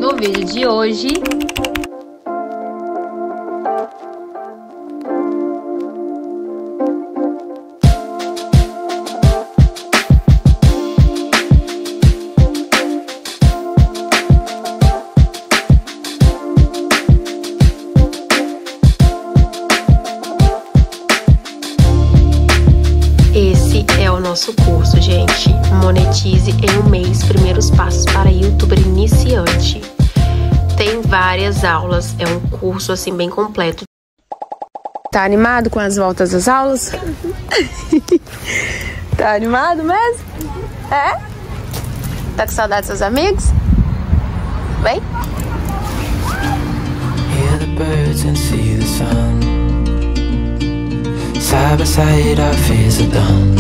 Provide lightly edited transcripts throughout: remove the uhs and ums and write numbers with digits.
No vídeo de hoje, esse é o nosso curso, gente. Monetize em um mês, primeiros passos para youtuber iniciante. Tem várias aulas, é um curso assim bem completo. Tá animado com as voltas das aulas? Tá animado mesmo? É? Tá com saudade dos seus amigos? Vem? Hear the birds and see the sun. Side by side our fears are done.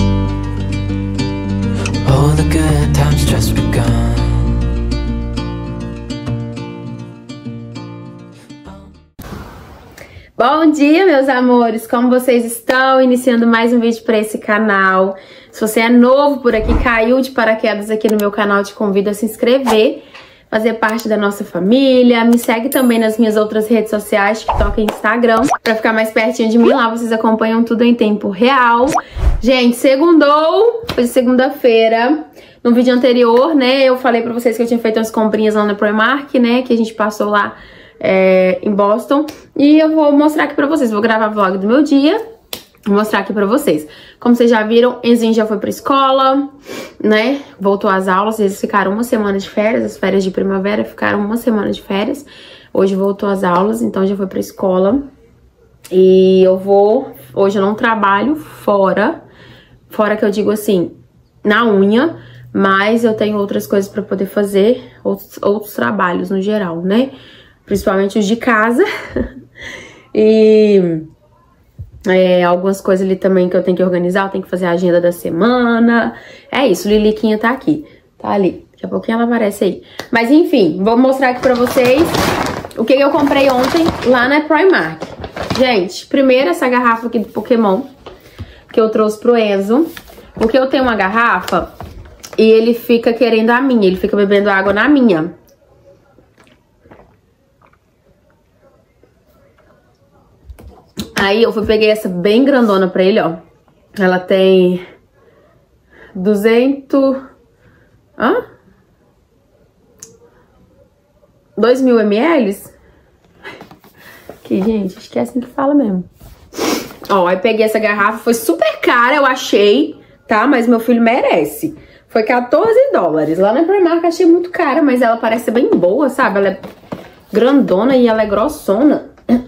All the good times just begun. Bom dia, meus amores! Como vocês estão? Iniciando mais um vídeo para esse canal. Se você é novo por aqui, caiu de paraquedas aqui no meu canal, te convido a se inscrever, fazer parte da nossa família. Me segue também nas minhas outras redes sociais, TikTok e Instagram, para ficar mais pertinho de mim. Lá vocês acompanham tudo em tempo real. Gente, segundou, foi segunda-feira. No vídeo anterior, né, eu falei pra vocês que eu tinha feito umas comprinhas lá na Primark, né, que a gente passou lá em Boston. E eu vou mostrar aqui pra vocês, vou gravar vlog do meu dia, vou mostrar aqui pra vocês. Como vocês já viram, Enzinho já foi pra escola, né, voltou às aulas. Eles ficaram uma semana de férias, as férias de primavera ficaram uma semana de férias. Hoje voltou às aulas, então já foi pra escola. E hoje eu não trabalho fora que eu digo assim, na unha, mas eu tenho outras coisas pra poder fazer, outros trabalhos no geral, né? Principalmente os de casa. E algumas coisas ali também que eu tenho que organizar. Eu tenho que fazer a agenda da semana. É isso, Liliquinha tá aqui. Tá ali. Daqui a pouquinho ela aparece aí. Mas enfim, vou mostrar aqui pra vocês o que eu comprei ontem lá na Primark. Gente, primeiro essa garrafa aqui do Pokémon que eu trouxe pro Enzo. Porque eu tenho uma garrafa e ele fica querendo a minha. Ele fica bebendo água na minha. Aí eu peguei essa bem grandona pra ele, ó. Ela tem 2.000 ml. Aqui, gente, acho que é assim que fala mesmo. Ó, aí peguei essa garrafa, foi super cara, eu achei, tá? Mas meu filho merece. Foi $14. Lá na Primark achei muito cara, mas ela parece bem boa, sabe? Ela é grandona e ela é grossona.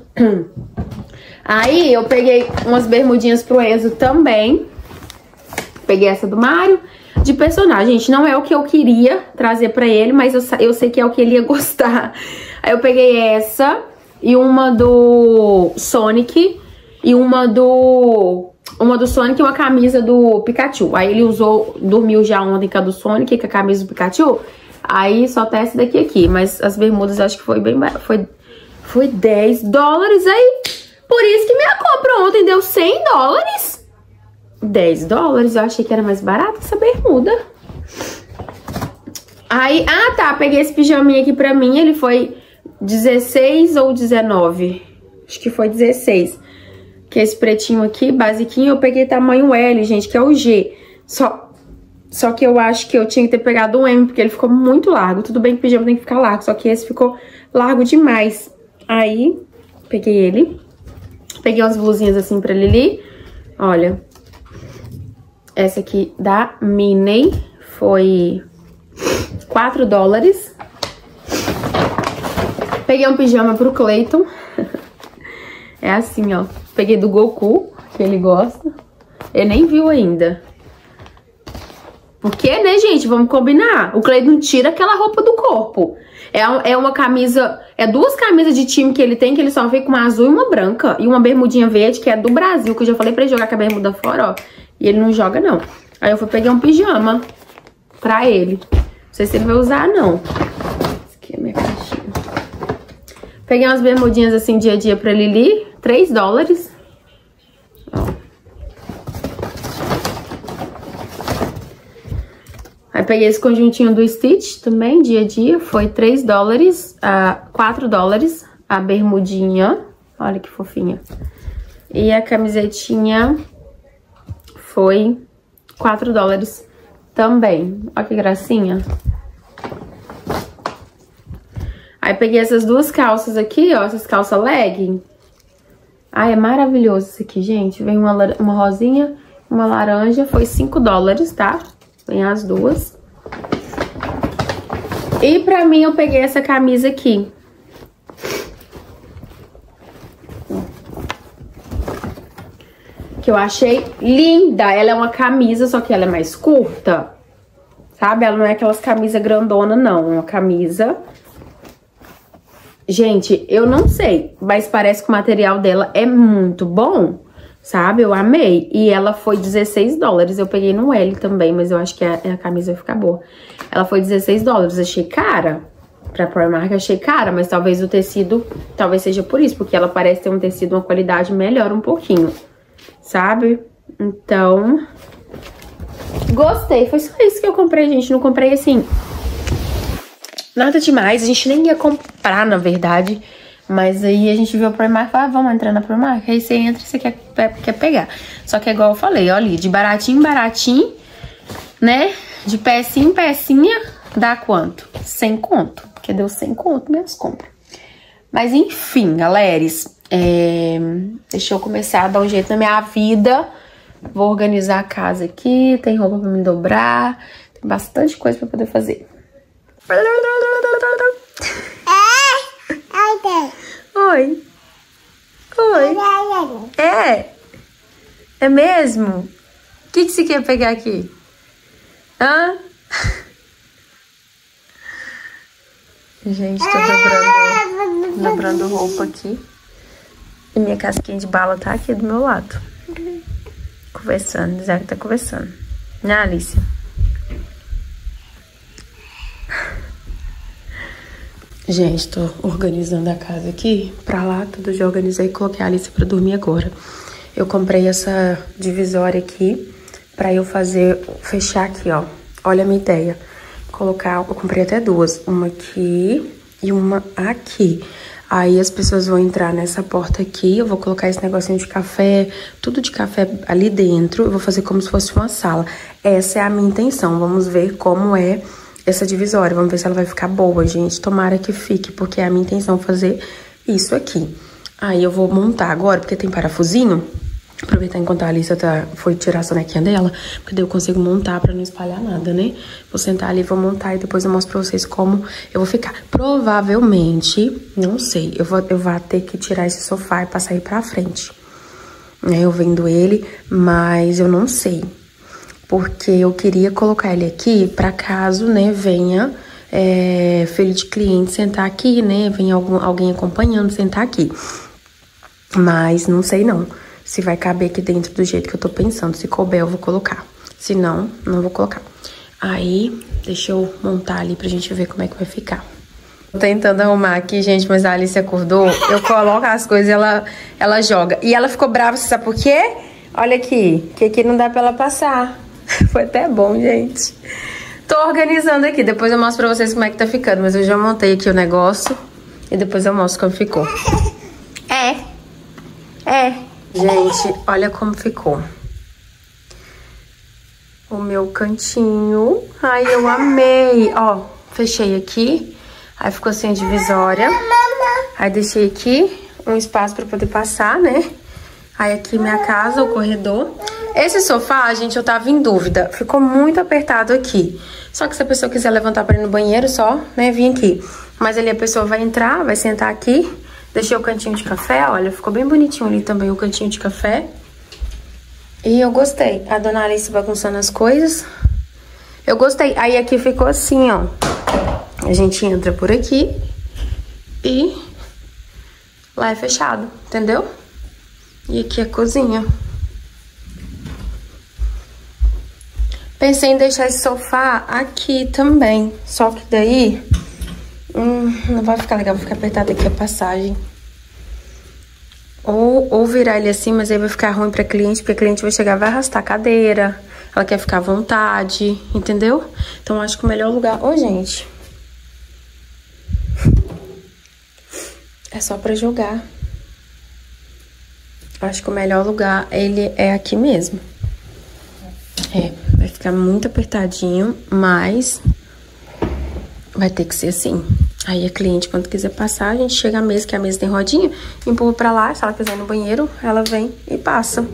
Aí eu peguei umas bermudinhas pro Enzo também. Peguei essa do Mario. De personagem, gente, não é o que eu queria trazer pra ele, mas eu sei que é o que ele ia gostar. Aí eu peguei essa e uma do Sonic e uma do Sonic e uma camisa do Pikachu. Aí ele dormiu já ontem com a do Sonic, com a camisa do Pikachu. Aí só tá essa daqui aqui, mas as bermudas acho que foi bem barato. Foi $10 aí. Por isso que minha compra ontem deu $100. $10, eu achei que era mais barato essa bermuda. Aí, tá, peguei esse pijaminha aqui pra mim, ele foi 16 ou 19. Acho que foi 16. Que é esse pretinho aqui, basiquinho, eu peguei tamanho L, gente, que é o G. Só que eu acho que eu tinha que ter pegado um M, porque ele ficou muito largo. Tudo bem que o pijama tem que ficar largo, só que esse ficou largo demais. Aí, peguei ele. Peguei umas blusinhas assim pra Lili. Olha. Essa aqui da Minnie foi $4. Peguei um pijama pro Clayton. É assim, ó. Peguei do Goku, que ele gosta. Ele nem viu ainda. Porque, né, gente? Vamos combinar. O Clayton tira aquela roupa do corpo. É uma camisa... É duas camisas de time que ele tem, que ele só vê com uma azul e uma branca. E uma bermudinha verde, que é do Brasil, que eu já falei pra ele jogar com a bermuda fora, ó. E ele não joga, não. Aí eu fui pegar um pijama pra ele. Não sei se ele vai usar, não. Essa aqui é a minha caixinha. Peguei umas bermudinhas assim, dia a dia pra Lili. $3. Ó. Aí peguei esse conjuntinho do Stitch também, dia a dia. Foi 3 dólares, 4 dólares a bermudinha. Olha que fofinha. E a camisetinha foi 4 dólares também. Olha que gracinha. Aí peguei essas duas calças aqui, ó. Essas calças legging. Ai, é maravilhoso isso aqui, gente. Vem uma rosinha, uma laranja. Foi 5 dólares, tá? Vem as duas. E pra mim eu peguei essa camisa aqui. Que eu achei linda. Ela é uma camisa, só que ela é mais curta. Sabe? Ela não é aquelas camisas grandona, não. É uma camisa... Gente, eu não sei, mas parece que o material dela é muito bom, sabe? Eu amei. E ela foi 16 dólares. Eu peguei no L também, mas eu acho que a camisa vai ficar boa. Ela foi 16 dólares. Achei cara. Pra Primark, achei cara, mas talvez o tecido... Talvez seja por isso, porque ela parece ter um tecido, uma qualidade melhor um pouquinho, sabe? Então... Gostei. Foi só isso que eu comprei, gente. Não comprei, assim... Nada demais, a gente nem ia comprar, na verdade. Mas aí a gente viu a Primark e falou, vamos entrar na Primark? Aí você entra e você quer pegar. Só que é igual eu falei, olha ali, de baratinho em baratinho, né? De pecinha em pecinha, dá quanto? 100 conto. Porque deu 100 conto minhas compras. Mas enfim, galeres, deixa eu começar a dar um jeito na minha vida. Vou organizar a casa aqui, tem roupa pra me dobrar, tem bastante coisa pra poder fazer. Oi. Oi. É mesmo? O que você quer pegar aqui? Hã? Gente, tô dobrando roupa aqui. E minha casquinha de bala tá aqui do meu lado. Conversando, Zé tá conversando. Né, Alicia? Gente, tô organizando a casa aqui. Pra lá, tudo já organizei e coloquei a Alice pra dormir agora. Eu comprei essa divisória aqui pra eu fechar aqui, ó. Olha a minha ideia. Eu comprei até duas. Uma aqui e uma aqui. Aí as pessoas vão entrar nessa porta aqui. Eu vou colocar esse negocinho de café, tudo de café ali dentro. Eu vou fazer como se fosse uma sala. Essa é a minha intenção. Vamos ver como é essa divisória, vamos ver se ela vai ficar boa, gente. Tomara que fique, porque é a minha intenção fazer isso aqui. Aí eu vou montar agora, porque tem parafusinho. Aproveitar enquanto a Alicia foi tirar a sonequinha dela, porque daí eu consigo montar pra não espalhar nada, né? Vou sentar ali, vou montar e depois eu mostro pra vocês como eu vou ficar. Provavelmente, não sei, eu vou ter que tirar esse sofá e passar aí pra frente. Eu vendo ele, mas eu não sei. Porque eu queria colocar ele aqui pra caso, né, venha filho de cliente sentar aqui, né, venha alguém acompanhando sentar aqui. Mas não sei não se vai caber aqui dentro do jeito que eu tô pensando. Se couber, eu vou colocar. Se não, não vou colocar. Aí, deixa eu montar ali pra gente ver como é que vai ficar. Tô tentando arrumar aqui, gente, mas a Alice acordou. Eu coloco as coisas e ela joga. E ela ficou brava, sabe por quê? Olha aqui, que aqui não dá pra ela passar. Foi até bom, gente. Tô organizando aqui, depois eu mostro pra vocês como é que tá ficando. Mas eu já montei aqui o negócio e depois eu mostro como ficou. Gente, olha como ficou o meu cantinho. Ai, eu amei. Ó, fechei aqui. Aí ficou assim a divisória. Aí deixei aqui um espaço pra poder passar, né? Aí aqui minha casa, o corredor. Esse sofá, gente, eu tava em dúvida. Ficou muito apertado aqui. Só que se a pessoa quiser levantar pra ir no banheiro, só, né, vir aqui. Mas ali a pessoa vai entrar, vai sentar aqui. Deixei o cantinho de café, olha, ficou bem bonitinho ali também o cantinho de café. E eu gostei. A dona Alice bagunçando as coisas. Eu gostei. Aí aqui ficou assim, ó. A gente entra por aqui e lá é fechado, entendeu? E aqui é a cozinha. Pensei em deixar esse sofá aqui também. Só que daí não vai ficar legal, vai ficar apertado aqui a passagem. Ou virar ele assim, mas aí vai ficar ruim pra cliente, porque a cliente vai chegar, vai arrastar a cadeira. ela quer ficar à vontade, entendeu? Então acho que o melhor lugar... Ô, gente. É só pra jogar. Acho que o melhor lugar, ele é aqui mesmo. É, vai ficar muito apertadinho, mas vai ter que ser assim. Aí a cliente, quando quiser passar, a gente chega à mesa, que a mesa tem rodinha, empurra pra lá. Se ela quiser ir no banheiro, ela vem e passa.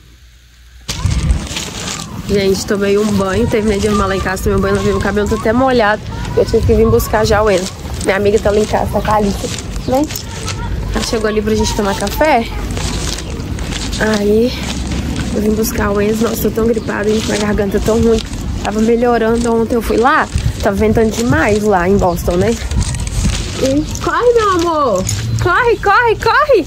Gente, tomei um banho, terminei de arrumar lá em casa, tomei um banho, lavei meu cabelo, tô até molhado. Eu tive que vir buscar já o Enzo. Minha amiga tá lá em casa, tá com a Alice, né? Ela chegou ali pra gente tomar café. Aí, eu vim buscar o Enzo. Nossa, tô tão gripada, gente, minha garganta tão ruim. Tava melhorando, ontem eu fui lá, tava ventando demais lá em Boston, né? E... Corre, meu amor! Corre, corre, corre!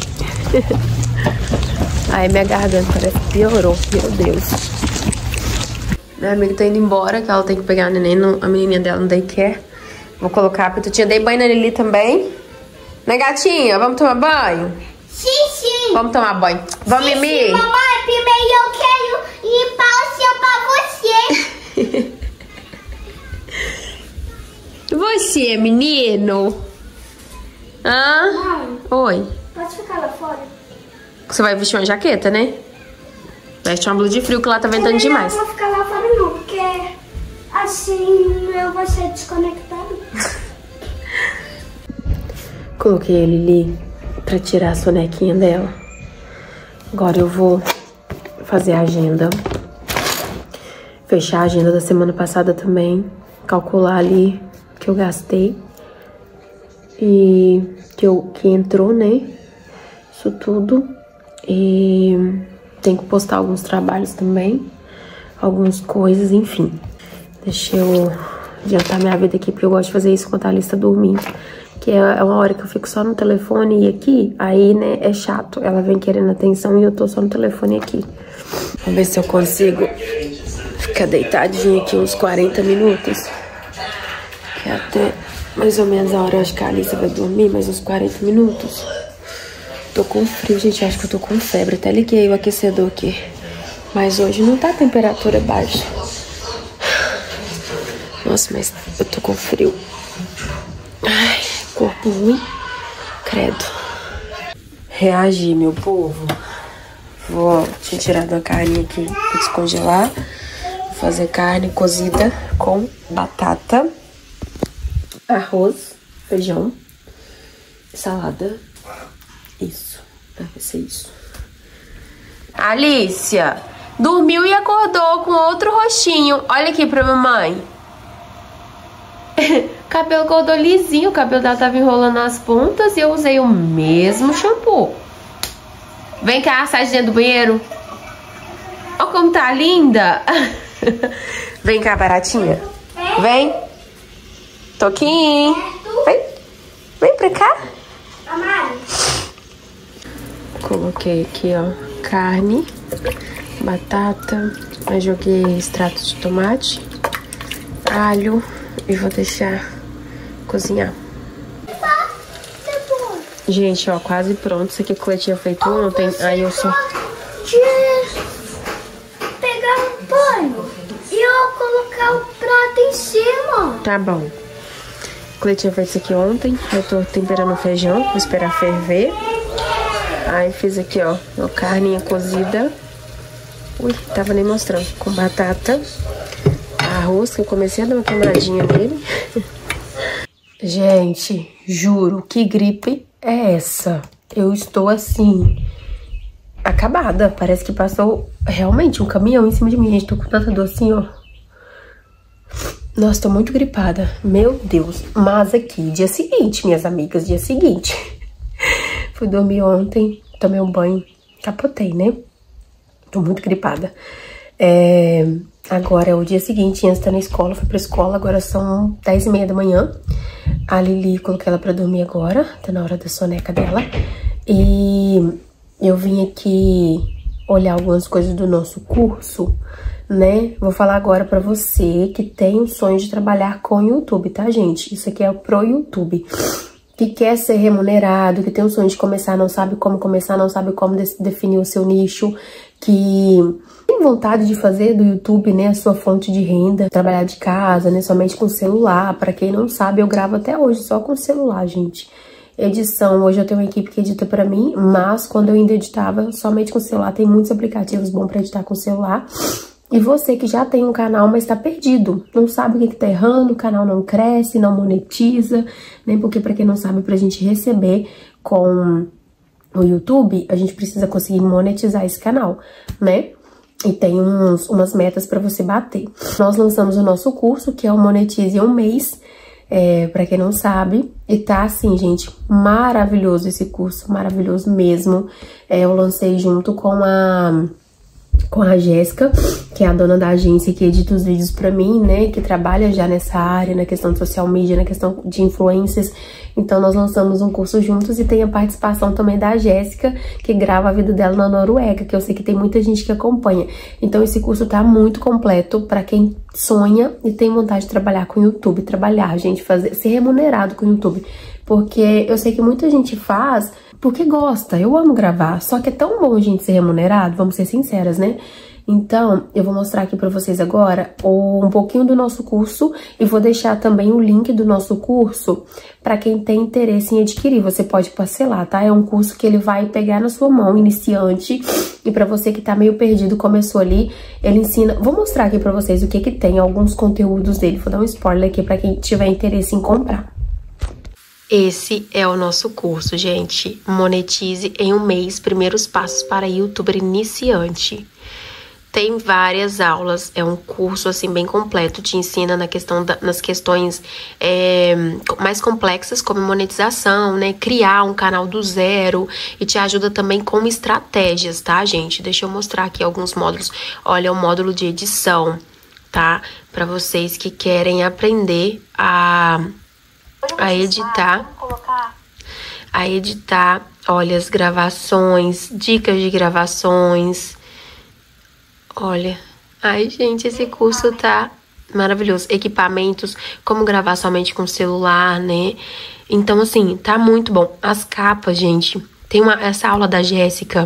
Aí minha garganta parece que piorou, meu Deus. Minha amiga tá indo embora, que ela tem que pegar a neném, a menininha dela no daycare. Vou colocar a pitutinha, dei banho na Lili também. Né, gatinha? Vamos tomar banho? Sim, sim. Vamos tomar banho. Vamos, sim, Mimi? Sim, mamãe, primeiro eu quero limpar o seu pra você. Você, menino? Hã? Mãe, oi. pode ficar lá fora? Você vai vestir uma jaqueta, né? Veste uma blusa de frio que lá tá ventando demais. Eu não vou ficar lá fora não, porque assim eu vou ser desconectado. Coloquei a Lili pra tirar a sonequinha dela. Agora eu vou fazer a agenda. Fechar a agenda da semana passada também. Calcular ali que eu gastei. E que entrou, né? Isso tudo. E tenho que postar alguns trabalhos também. Algumas coisas, enfim. Deixa eu adiantar minha vida aqui, porque eu gosto de fazer isso enquanto a Alice tá dormindo. Que é uma hora que eu fico só no telefone e aqui, aí, né, é chato. Ela vem querendo atenção e eu tô só no telefone aqui. Vamos ver se eu consigo ficar deitadinha aqui uns 40 minutos. Que é até mais ou menos a hora, eu acho que a Alice vai dormir, mais uns 40 minutos. Tô com frio, gente, acho que eu tô com febre. Até liguei o aquecedor aqui. Mas hoje não tá a temperatura baixa. Nossa, mas eu tô com frio. Ai, corpo ruim. Credo. Reagir, meu povo. Vou tirar da carne aqui pra descongelar. Vou fazer carne cozida com batata, arroz, feijão, salada. Isso, deve ser isso. Alicia, dormiu e acordou com outro rostinho. Olha aqui pra mamãe. Cabelo acordou lisinho, o cabelo dela tava enrolando as pontas e eu usei o mesmo shampoo. Vem cá, sai de dentro do banheiro. Olha como tá linda. Vem cá, baratinha. Vem. Toquinho. Vem. Vem pra cá. Coloquei aqui, ó, carne, batata. Aí joguei extrato de tomate, alho e vou deixar cozinhar. Gente, ó, quase pronto. Isso aqui que eu tinha feito ontem. Aí eu só... pegar um pano e eu colocar o prato em cima. Tá bom. Eu tinha feito isso aqui ontem. Eu tô temperando o feijão. Vou esperar ferver. Aí fiz aqui, ó, a carninha cozida. Ui, tava nem mostrando. Com batata. Arroz, que eu comecei a dar uma queimadinha nele. Gente, juro, que gripe é essa? Eu estou assim, acabada. Parece que passou realmente um caminhão em cima de mim. Gente, tô com tanta dor assim, ó. Nossa, tô muito gripada. Meu Deus. Mas aqui, dia seguinte, minhas amigas, dia seguinte. Fui dormir ontem, tomei um banho, capotei, né? Tô muito gripada. Agora é o dia seguinte, antes tá na escola, fui pra escola, agora são 10h30 da manhã. A Lili, coloquei ela pra dormir agora, tá na hora da soneca dela. E eu vim aqui olhar algumas coisas do nosso curso, né? Vou falar agora pra você que tem o sonho de trabalhar com o YouTube, tá, gente? Isso aqui é pro YouTube. Que quer ser remunerado, que tem o sonho de começar, não sabe como começar, não sabe como definir o seu nicho, que tem vontade de fazer do YouTube, né, a sua fonte de renda, trabalhar de casa, né, somente com celular. Pra quem não sabe, eu gravo até hoje só com celular, gente. Edição, hoje eu tenho uma equipe que edita pra mim, mas quando eu ainda editava somente com celular, tem muitos aplicativos bons pra editar com celular. E você que já tem um canal, mas tá perdido, não sabe o que tá errando, o canal não cresce, não monetiza, né? Porque pra quem não sabe, pra gente receber com o YouTube, a gente precisa conseguir monetizar esse canal, né? E tem umas metas pra você bater. Nós lançamos o nosso curso, que é o Monetize em um Mês, pra quem não sabe, e tá assim, gente, maravilhoso esse curso, maravilhoso mesmo. Eu lancei junto com a Jéssica, que é a dona da agência que edita os vídeos pra mim, né, que trabalha já nessa área, na questão de social media, na questão de influencers. Então nós lançamos um curso juntos e tem a participação também da Jéssica, que grava a vida dela na Noruega, que eu sei que tem muita gente que acompanha. Então esse curso tá muito completo pra quem sonha e tem vontade de trabalhar com o YouTube, gente, ser remunerado com o YouTube. Porque eu sei que muita gente faz porque gosta, eu amo gravar, só que é tão bom a gente ser remunerado, vamos ser sinceras, né? Então, eu vou mostrar aqui pra vocês agora um pouquinho do nosso curso e vou deixar também o link do nosso curso pra quem tem interesse em adquirir. Você pode parcelar, tá? É um curso que ele vai pegar na sua mão, iniciante, e pra você que tá meio perdido, começou ali, ele ensina... Vou mostrar aqui pra vocês o que tem, alguns conteúdos dele, vou dar um spoiler aqui pra quem tiver interesse em comprar. Esse é o nosso curso, gente. Monetize em um mês, primeiros passos para youtuber iniciante. Tem várias aulas, é um curso assim bem completo, te ensina nas questões mais complexas, como monetização, né, criar um canal do zero, e te ajuda também com estratégias, tá, gente? Deixa eu mostrar aqui alguns módulos. Olha, o módulo de edição, tá? Para vocês que querem aprender a editar, olha, as gravações, dicas de gravações, olha, ai, gente, esse curso tá maravilhoso, equipamentos, como gravar somente com celular, né, então, assim, tá muito bom. As capas, gente, tem essa aula da Jéssica,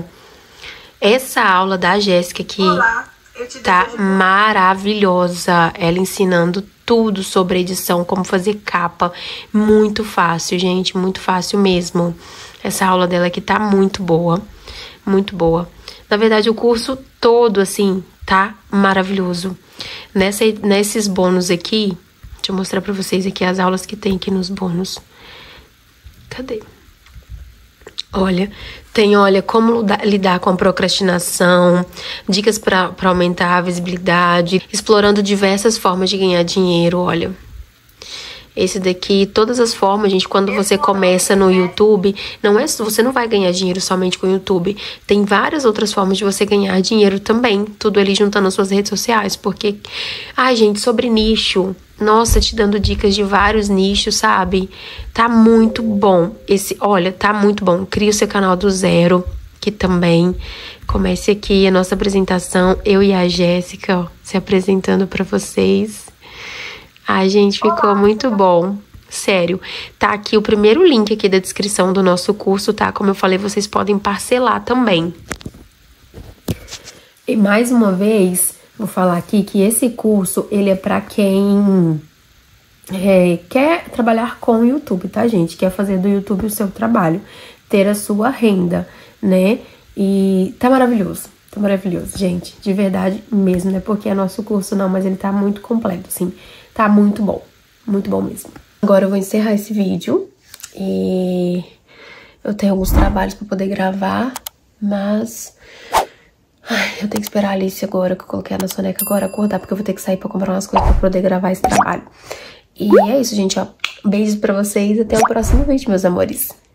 aqui, tá maravilhosa, ela ensinando tudo sobre edição, como fazer capa, muito fácil, gente, muito fácil mesmo. Essa aula dela aqui tá muito boa, muito boa. Na verdade, o curso todo, assim, tá maravilhoso. Nesses bônus aqui, deixa eu mostrar pra vocês aqui as aulas que tem aqui nos bônus. Cadê? Olha, como lidar com a procrastinação, dicas para aumentar a visibilidade, explorando diversas formas de ganhar dinheiro, olha. Esse daqui, todas as formas, gente, quando você começa no YouTube, você não vai ganhar dinheiro somente com o YouTube. Tem várias outras formas de você ganhar dinheiro também, tudo ali juntando nas suas redes sociais, porque... Ai, gente, sobre nicho... Nossa, te dando dicas de vários nichos, sabe? Tá muito bom. Olha, tá muito bom. Cria o seu canal do zero, que também. Comece aqui a nossa apresentação. Eu e a Jéssica, ó, se apresentando pra vocês. Ai, gente, ficou muito bom. Sério. Tá aqui o primeiro link aqui da descrição do nosso curso, tá? Como eu falei, vocês podem parcelar também. E mais uma vez... Vou falar aqui que esse curso, ele é pra quem quer trabalhar com o YouTube, tá, gente? Quer fazer do YouTube o seu trabalho, ter a sua renda, né? E tá maravilhoso, gente, de verdade mesmo, não é porque é nosso curso não, mas ele tá muito completo, assim, tá muito bom mesmo. Agora eu vou encerrar esse vídeo e eu tenho alguns trabalhos pra poder gravar, mas... Ai, eu tenho que esperar a Alice agora, que eu coloquei na soneca agora, acordar, porque eu vou ter que sair pra comprar umas coisas pra poder gravar esse trabalho. E é isso, gente, ó. Beijos pra vocês, até o próximo vídeo, meus amores.